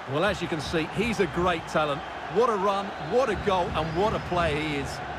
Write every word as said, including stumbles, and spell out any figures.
Well, as you can see, he's a great talent. What a run, what a goal, and what a player he is.